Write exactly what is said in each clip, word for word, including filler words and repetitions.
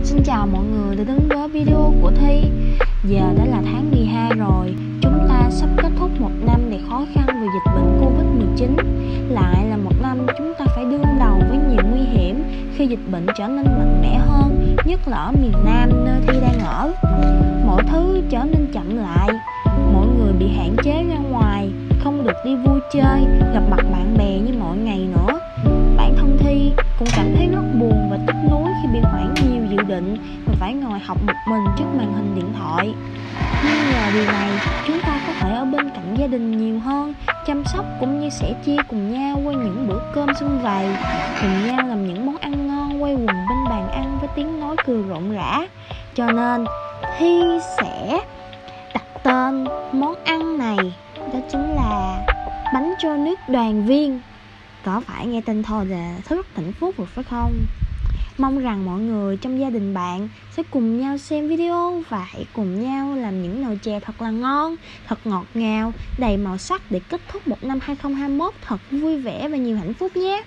Xin chào mọi người đã đến với video của Thi. Giờ đã là tháng mười hai rồi. Chúng ta sắp kết thúc một năm đầy khó khăn vì dịch bệnh Covid mười chín. Lại là một năm chúng ta phải đương đầu với nhiều nguy hiểm khi dịch bệnh trở nên mạnh mẽ hơn, nhất là ở miền Nam nơi Thi đang ở. Mọi thứ trở nên chậm lại, mọi người bị hạn chế ra ngoài, không được đi vui chơi, gặp mặt bạn bè như mọi ngày nữa. Bản thân Thi cũng cảm thấy rất buồn và tiếc nuối khi bị hoãn nhiều dự định và phải ngồi học một mình trước màn hình điện thoại. Nhưng nhờ điều này, chúng ta có thể ở bên cạnh gia đình nhiều hơn, chăm sóc cũng như sẻ chia cùng nhau qua những bữa cơm sum vầy, cùng nhau làm những món ăn ngon quây quần bên bàn ăn với tiếng nói cười rộn rã. Cho nên Thi sẽ đặt tên món ăn này, đó chính là bánh trôi nước đoàn viên. Có phải nghe tên thôi là thấy rất hạnh phúc rồi phải không? Mong rằng mọi người trong gia đình bạn sẽ cùng nhau xem video và hãy cùng nhau làm những nồi chè thật là ngon, thật ngọt ngào, đầy màu sắc để kết thúc một năm hai không hai mốt thật vui vẻ và nhiều hạnh phúc nhé.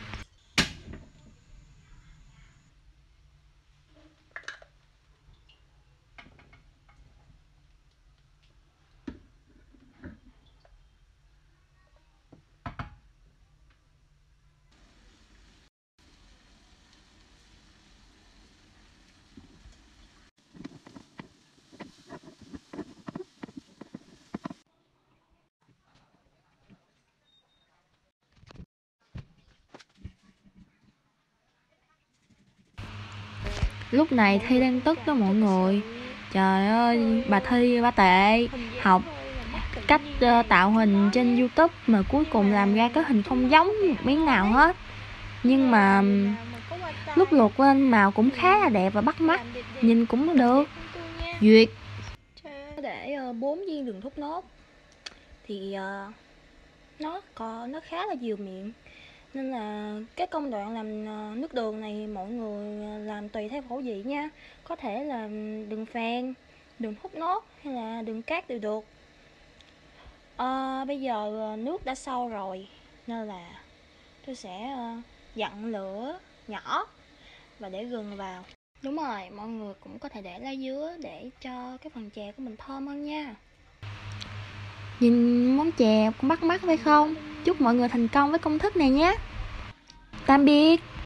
Lúc này Thi đang tức đó mọi người. Trời ơi, bà Thi bà tệ. Học cách uh, tạo hình trên YouTube mà cuối cùng làm ra cái hình không giống một miếng nào hết. Nhưng mà lúc luộc lên màu cũng khá là đẹp và bắt mắt, nhìn cũng được. Duyệt. Để uh, bốn viên đường thốt nốt thì uh, nó có nó khá là dừa miệng, nên là cái công đoạn làm nước đường này mọi người làm tùy theo khẩu vị nha. Có thể là đường phèn, đường hút nốt hay là đường cát đều được. à, Bây giờ nước đã sôi rồi nên là tôi sẽ dặn lửa nhỏ và để gừng vào. Đúng rồi, mọi người cũng có thể để lá dứa để cho cái phần chè của mình thơm hơn nha. Nhìn món chè cũng bắt mắt phải không? Chúc mọi người thành công với công thức này nhé. Tạm biệt.